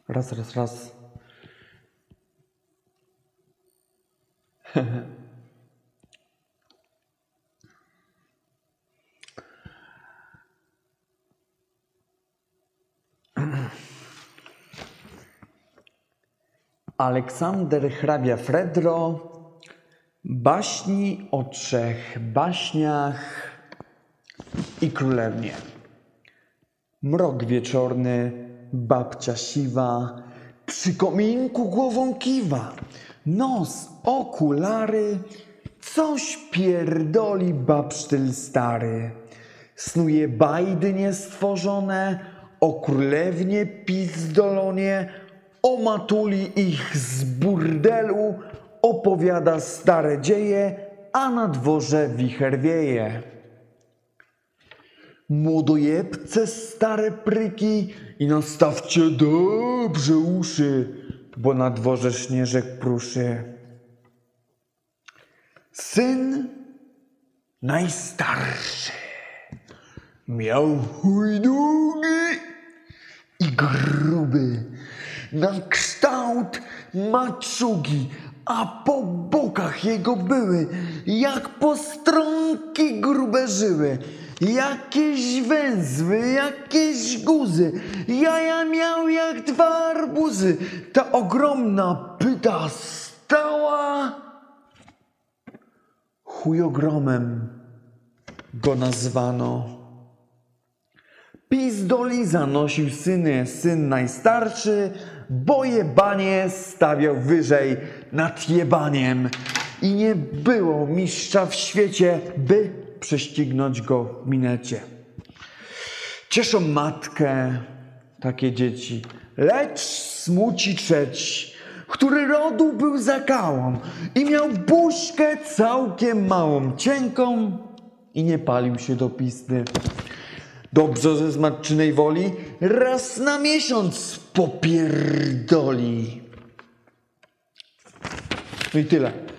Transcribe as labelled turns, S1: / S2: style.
S1: Raz. Aleksander hrabia Fredro baśni o 3 baśniach i królewnie. Mrok wieczorny, babcia siwa, przy kominku głową kiwa. Nos, okulary, coś pierdoli babsztyl stary. Snuje bajdy niestworzone, o królewnie pizdolonie, o matuli ich z burdelu, opowiada stare dzieje, a na dworze wicher wieje. Młodojebce stare pryki i nastawcie dobrze uszy, bo na dworze śnieżek pruszy. Syn najstarszy miał chuj długi i gruby, na kształt maczugi, a po bokach jego były jak postronki grube żyły. Jakieś węzły, jakieś guzy, jaja miał jak 2 arbuzy. Ta ogromna pyta stała, chujogromem go nazwano. Pizdoli zanosił syny, syn najstarszy, bo jebanie stawiał wyżej nad jebaniem. I nie było mistrza w świecie, by prześcignąć go w minecie. Cieszą matkę takie dzieci, lecz smuci trzeci, który rodu był zakałą i miał buźkę całkiem małą, cienką i nie palił się do pizdy. Dobrze, że z matczynej woli raz na miesiąc popierdoli. No i tyle.